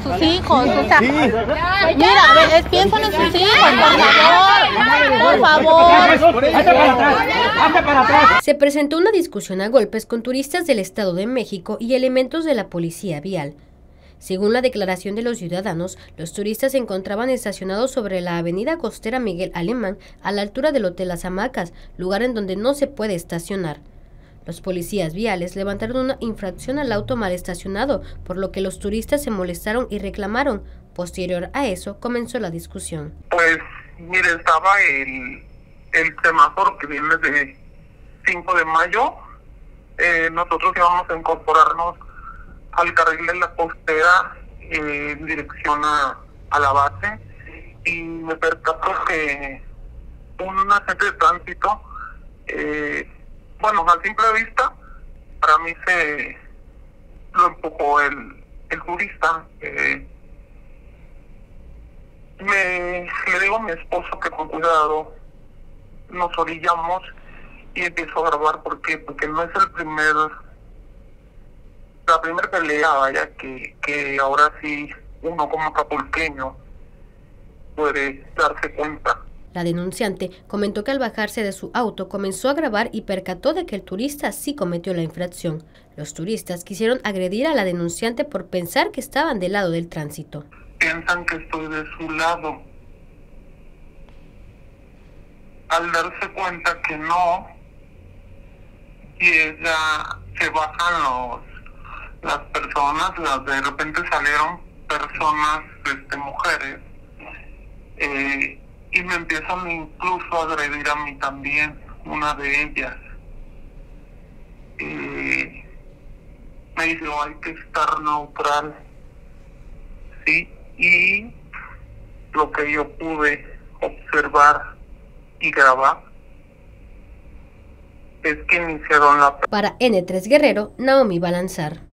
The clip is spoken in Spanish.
en sus hijos, o sea, mira, a ver, piensan en sus hijos, por favor, por favor. Se presentó una discusión a golpes con turistas del Estado de México y elementos de la policía vial. Según la declaración de los ciudadanos, los turistas se encontraban estacionados sobre la avenida costera Miguel Alemán, a la altura del Hotel Las Hamacas, lugar en donde no se puede estacionar. Los policías viales levantaron una infracción al auto mal estacionado, por lo que los turistas se molestaron y reclamaron. Posterior a eso, comenzó la discusión. Pues, mire, estaba el semáforo que viene de 5 de mayo. Nosotros íbamos a incorporarnos al carril de la costera en dirección a la base y me percato que un agente de tránsito, bueno, a simple vista, para mí se lo empujó el turista. Le digo a mi esposo que con cuidado nos orillamos y empiezo a grabar. ¿Por qué? Porque no es la primera pelea, vaya, que ahora sí uno como acapulqueño puede darse cuenta. La denunciante comentó que al bajarse de su auto comenzó a grabar y percató de que el turista sí cometió la infracción. Los turistas quisieron agredir a la denunciante por pensar que estaban del lado del tránsito. Piensan que estoy de su lado. Al darse cuenta que no, se bajan las personas, de repente salieron personas, mujeres, y me empiezan incluso a agredir a mí también, una de ellas. Me dice, hay que estar neutral, ¿sí? Y lo que yo pude observar y grabar es que iniciaron la... Para N3 Guerrero, Naomi Balanzar.